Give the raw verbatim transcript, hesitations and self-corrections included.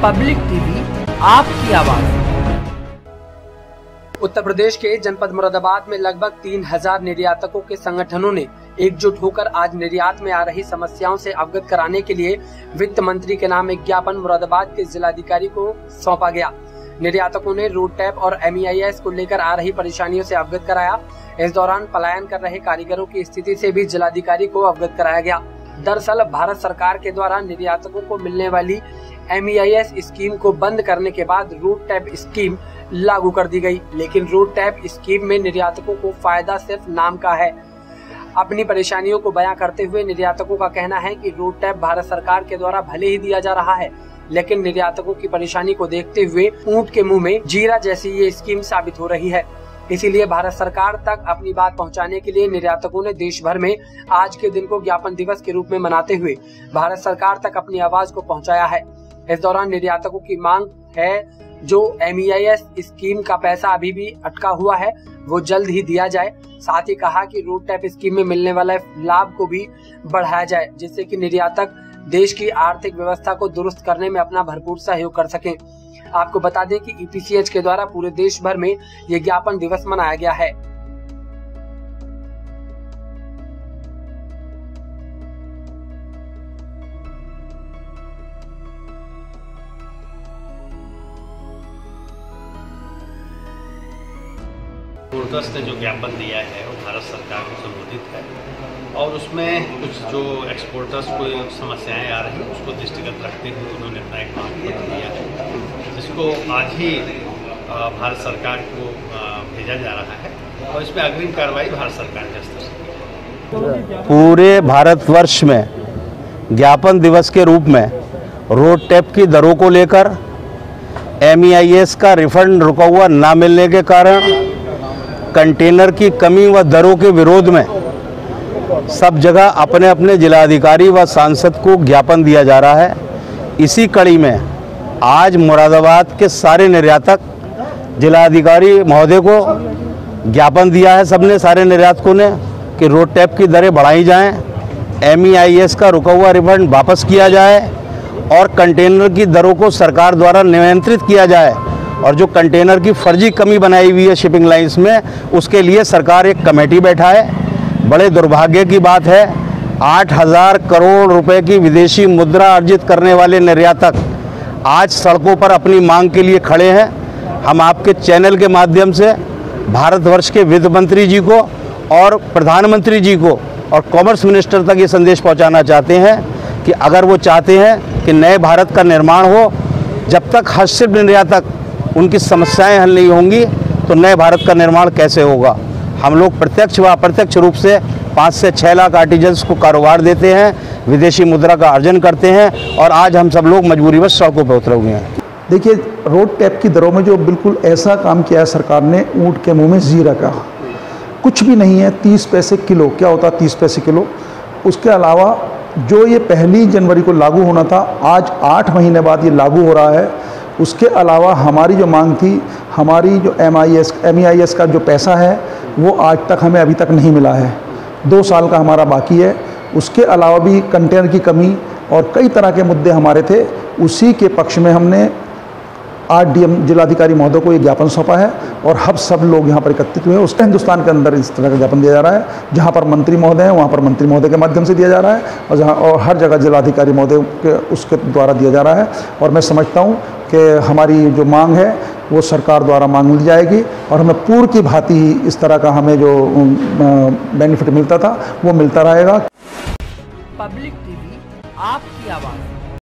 Public TV, आपकी आवाज। उत्तर प्रदेश के जनपद मुरादाबाद में लगभग तीन हजार निर्यातकों के संगठनों ने एकजुट होकर आज निर्यात में आ रही समस्याओं से अवगत कराने के लिए वित्त मंत्री के नाम एक ज्ञापन मुरादाबाद के जिलाधिकारी को सौंपा गया। निर्यातकों ने रोड टैप और एम ई आई एस को लेकर आ रही परेशानियों से अवगत कराया। इस दौरान पलायन कर रहे कारीगरों की स्थिति से भी जिलाधिकारी को अवगत कराया गया। दरअसल भारत सरकार के द्वारा निर्यातकों को मिलने वाली M E I S scheme को बंद करने के बाद रोड टैप स्कीम लागू कर दी गई, लेकिन रोड टैप स्कीम में निर्यातकों को फायदा सिर्फ नाम का है। अपनी परेशानियों को बयां करते हुए निर्यातकों का कहना है कि रोड टैप भारत सरकार के द्वारा भले ही दिया जा रहा है, लेकिन निर्यातकों की परेशानी को देखते हुए ऊंट के मुंह में जीरा जैसी ये स्कीम साबित हो रही है। इसीलिए भारत सरकार तक अपनी बात पहुंचाने के लिए निर्यातकों ने देश भर में आज के दिन को ज्ञापन दिवस के रूप में मनाते हुए भारत सरकार तक अपनी आवाज को पहुंचाया है। इस दौरान निर्यातकों की मांग है जो M E I S scheme का पैसा अभी भी अटका हुआ है वो जल्द ही दिया जाए। साथ ही कहा कि रोड टैप स्कीम में मिलने वाला लाभ को भी बढ़ाया जाए, जिससे कि निर्यातक देश की आर्थिक व्यवस्था को दुरुस्त करने में अपना भरपूर सहयोग कर सकें। आपको बता दें कि ई पी सी एच के द्वारा पूरे देश भर में ये ज्ञापन दिवस मनाया गया है। गुरदस्त ने जो ज्ञापन दिया है वो भारत सरकार को संबोधित है और उसमें कुछ जो एक्सपोर्टर्स को समस्याएं आ रही हैं उसको दृष्टिगत रखते हुए उन्होंने अपना एक मांग पत्र दिया है, जिसको आज ही भारत सरकार को भेजा जा रहा है और इसमें अग्रिम कार्रवाई भारत सरकार के स्तर से। पूरे भारतवर्ष में ज्ञापन दिवस के रूप में रोड टैप की दरों को लेकर एम ई आई एस का रिफंड रुका हुआ ना मिलने के कारण कंटेनर की कमी व दरों के विरोध में सब जगह अपने अपने जिलाधिकारी व सांसद को ज्ञापन दिया जा रहा है। इसी कड़ी में आज मुरादाबाद के सारे निर्यातक जिलाधिकारी महोदय को ज्ञापन दिया है। सबने सारे निर्यातकों ने कि रोड टैप की दरें बढ़ाई जाएं, एम ई आई एस का रुका हुआ रिफंड वापस किया जाए और कंटेनर की दरों को सरकार द्वारा नियंत्रित किया जाए और जो कंटेनर की फर्जी कमी बनाई हुई है शिपिंग लाइंस में, उसके लिए सरकार एक कमेटी बैठा है। बड़े दुर्भाग्य की बात है, आठ हज़ार करोड़ रुपए की विदेशी मुद्रा अर्जित करने वाले निर्यातक आज सड़कों पर अपनी मांग के लिए खड़े हैं। हम आपके चैनल के माध्यम से भारतवर्ष के वित्त मंत्री जी को और प्रधानमंत्री जी को और कॉमर्स मिनिस्टर तक ये संदेश पहुंचाना चाहते हैं कि अगर वो चाहते हैं कि नए भारत का निर्माण हो, जब तक हस्तशिल्प निर्यातक उनकी समस्याएं हल नहीं होंगी तो नए भारत का निर्माण कैसे होगा। हम लोग प्रत्यक्ष व अप्रत्यक्ष रूप से पाँच से छः लाख आर्टिजन्स को कारोबार देते हैं, विदेशी मुद्रा का अर्जन करते हैं और आज हम सब लोग मजबूरीवश सड़कों पर उतरे हुए हैं। देखिए, रोड टैप की दरों में जो बिल्कुल ऐसा काम किया है सरकार ने, ऊँट के मुँह में जीरा का कुछ भी नहीं है। तीस पैसे किलो, क्या होता है तीस पैसे किलो। उसके अलावा जो ये पहली जनवरी को लागू होना था, आज आठ महीने बाद ये लागू हो रहा है। उसके अलावा हमारी जो मांग थी, हमारी जो M I S M E I S का जो पैसा है वो आज तक हमें अभी तक नहीं मिला है। दो साल का हमारा बाकी है। उसके अलावा भी कंटेनर की कमी और कई तरह के मुद्दे हमारे थे। उसी के पक्ष में हमने आज डी एम जिलाधिकारी महोदय को ये ज्ञापन सौंपा है और हम सब लोग यहाँ पर एकत्रित हुए हैं। उस हिंदुस्तान के अंदर इस तरह का ज्ञापन दिया जा रहा है। जहाँ पर मंत्री महोदय हैं वहाँ पर मंत्री महोदय के माध्यम से दिया जा रहा है और जहाँ और हर जगह जिलाधिकारी महोदय के उसके द्वारा दिया जा रहा है। और मैं समझता हूँ कि हमारी जो मांग है वो सरकार द्वारा मांग ली जाएगी और हमें पूर्व की भांति ही इस तरह का हमें जो बेनिफिट मिलता था वो मिलता रहेगा। पब्लिक टीवी, आपकी आवाज़।